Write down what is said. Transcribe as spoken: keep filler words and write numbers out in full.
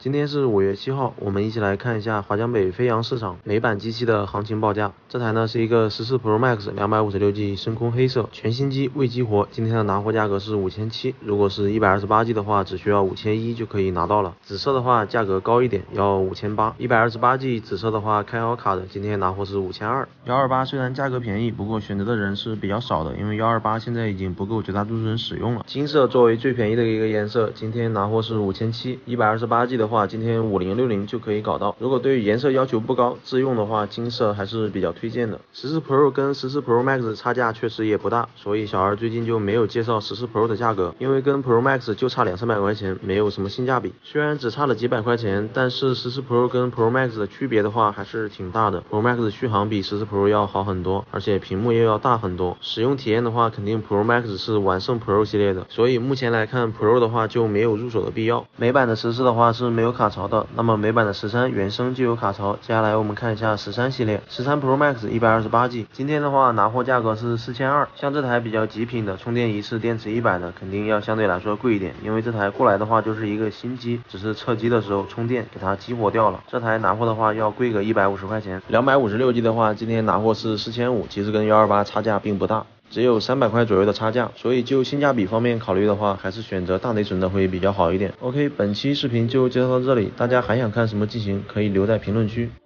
今天是五月七号，我们一起来看一下华强北飞扬市场美版机器的行情报价。这台呢是一个十四 Pro Max 两百五十六 G 深空黑色，全新机未激活，今天的拿货价格是五千七百，如果是一百二十八 G 的话，只需要五千一就可以拿到了。紫色的话价格高一点，要五千八百，一百二十八 G 紫色的话开好卡的，今天拿货是五千二百。一二八虽然价格便宜，不过选择的人是比较少的，因为一二八现在已经不够绝大多数人使用了。金色作为最便宜的一个颜色，今天拿货是五千七百，一百二十八 G 的话，今天五零六零就可以搞到。如果对于颜色要求不高，自用的话，金色还是比较推荐的。十四 Pro 跟十四 Pro Max 差价确实也不大，所以小二最近就没有介绍十四 Pro 的价格，因为跟 Pro Max 就差两三百块钱，没有什么性价比。虽然只差了几百块钱，但是十四 Pro 跟 Pro Max 的区别的话还是挺大的。Pro Max 续航比十四 Pro 要好很多，而且屏幕又要大很多。使用体验的话，肯定 Pro Max 是完胜 Pro 系列的，所以目前来看 Pro 的话就没有入手的必要。美版的十四的话是没有卡槽的，那么美版的十三原生就有卡槽。接下来我们看一下十三系列，十三 Pro Max 一百二十八 G， 今天的话拿货价格是四千二百，像这台比较极品的，充电一次电池一百的，肯定要相对来说贵一点，因为这台过来的话就是一个新机，只是测机的时候充电给它激活掉了，这台拿货的话要贵个一百五十块钱。两百五十六 G 的话，今天拿货是四千五百，其实跟一二八差价并不大，只有三百块左右的差价，所以就性价比方面考虑的话，还是选择大内存的会比较好一点。OK， 本期视频就介绍到这里，大家还想看什么机型可以留在评论区。